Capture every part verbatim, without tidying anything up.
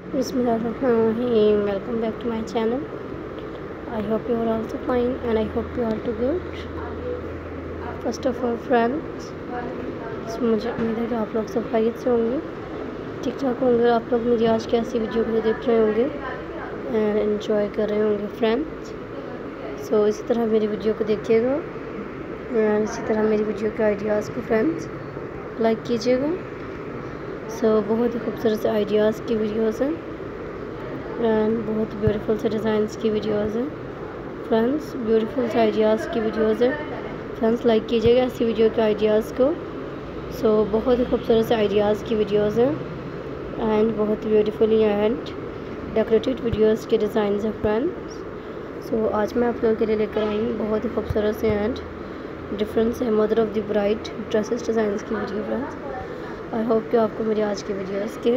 Bismillahirrahmanirrahim. Welcome back to my channel. I hope you are also fine and I hope you are too good. First of all friends, मुझे उम्मीद है कि आप लोग सब खैरियत से होंगे, ठीक ठाक होंगे। आप लोग मेरी आज की ऐसी वीडियो को देख रहे होंगे एंड एंजॉय कर रहे होंगे फ्रेंड्स। सो so, इसी तरह मेरी वीडियो को देखिएगा एंड इसी तरह मेरी वीडियो के आइडियाज़ को फ्रेंड्स लाइक कीजिएगा। सो so, बहुत ही खूबसूरत से आइडियाज़ की वीडियोज़ हैं एंड बहुत ब्यूटीफुल से डिज़ाइंस की वीडियोज़ हैं फ्रेंड्स। ब्यूटीफुल से आइडियाज़ की वीडियोज़ हैं फ्रेंड्स, लाइक कीजिएगा ऐसी वीडियो के आइडियाज़ को। सो so, बहुत ही खूबसूरत से आइडियाज़ की वीडियोज़ हैं एंड बहुत ही ब्यूटीफुली एंड डेकोरेटेड वीडियोज़ के डिज़ाइन हैं फ्रेंड्स। सो so, आज मैं आप लोगों के लिए लेकर आई हूँ बहुत ही खूबसूरत से एंड डिफरेंट से mother of the bride dresses designs की वीडियो फ्रेंड्स। आई होप कि आपको मेरी आज की वीडियोस के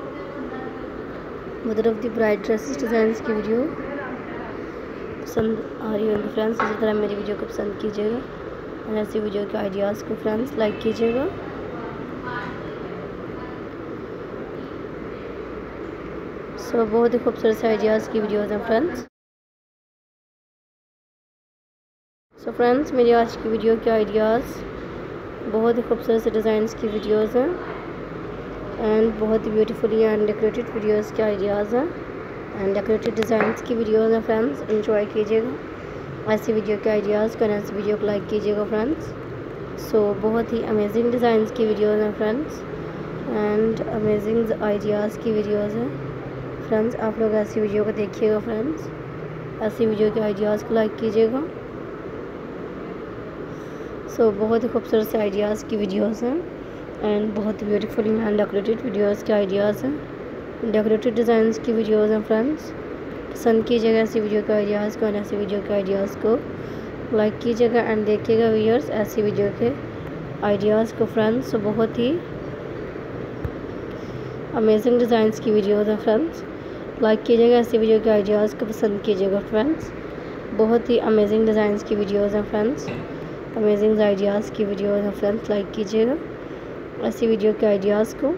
mother of the bride dresses designs की वीडियो पसंद आ रही होंगी फ्रेंड्स। इसी तरह मेरी वीडियो को पसंद कीजिएगा और ऐसी वीडियो के आइडियाज़ को फ्रेंड्स लाइक कीजिएगा। सो so, बहुत ही खूबसूरत से आइडियाज़ की वीडियोज़ हैं फ्रेंड्स। सो फ्रेंड्स, मेरी आज की वीडियो के आइडियाज़ बहुत ही खूबसूरत से डिज़ाइंस की वीडियोज़ हैं एंड बहुत ही ब्यूटीफुली एंड डेकोरेटेड वीडियोज़ के आइडियाज़ हैं एंड डेकोरेटेड डिज़ाइंस की वीडियोज़ हैं फ्रेंड्स। एंजॉय कीजिएगा ऐसी वीडियो के आइडियाज़ को, ऐसी वीडियो को लाइक कीजिएगा फ्रेंड्स। सो so, बहुत ही अमेजिंग डिज़ाइंस की वीडियोज़ हैं फ्रेंड्स एंड अमेजिंग आइडियाज़ की वीडियोज़ हैं फ्रेंड्स। आप लोग ऐसी वीडियो को देखिएगा फ्रेंड्स, ऐसी वीडियो के आइडियाज़ को लाइक कीजिएगा। सो so, बहुत ही खूबसूरत से आइडियाज़ की वीडियोज़ हैं एंड बहुत ही ब्यूटीफुली एंड डेकोरेटेड वीडियोज़ के आइडियाज़ हैं, डेकोरेटेड डिज़ाइंस की वीडियोज़ हैं फ्रेंड्स। पसंद कीजिएगा ऐसी वीडियो के आइडियाज़ को और ऐसी वीडियो के आइडियाज़ को लाइक कीजिएगा एंड देखिएगा व्यूअर्स ऐसी वीडियो के आइडियाज़ को फ्रेंड्स। तो बहुत ही अमेजिंग डिज़ाइंस की वीडियोज़ हैं फ्रेंड्स, लाइक कीजिएगा ऐसी वीडियो के आइडियाज़ को, पसंद कीजिएगा फ्रेंड्स। बहुत ही अमेजिंग डिज़ाइंस की वीडियोज़ हैं फ्रेंड्स, अमेजिंग आइडियाज़ की वीडियोज़ हैं फ्रेंड्स, लाइक कीजिएगा ऐसी वीडियो के आइडियाज़ को।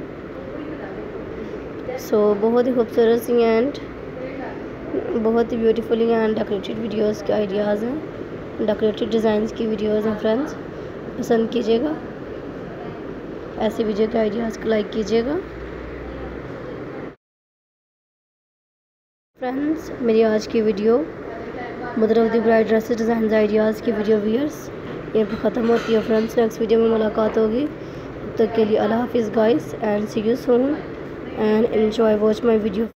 सो so, बहुत ही खूबसूरत सी एंड बहुत ही ब्यूटीफुली एंड डेकोरेटेड वीडियोज़ के आइडियाज़ हैं, डेकोरेटेड डिज़ाइंस की वीडियोज़ हैं फ्रेंड्स। पसंद कीजिएगा ऐसी वीडियो के आइडियाज़ को, लाइक कीजिएगा फ्रेंड्स। मेरी आज की video mother of the bride dresses design ideas की वीडियो व्यूअर्स ये पर ख़त्म होती है फ्रेंड्स। नेक्स्ट वीडियो में मुलाकात होगी, तब तक के लिए अल्लाह हाफिज़ guys and see you soon and enjoy watch my video.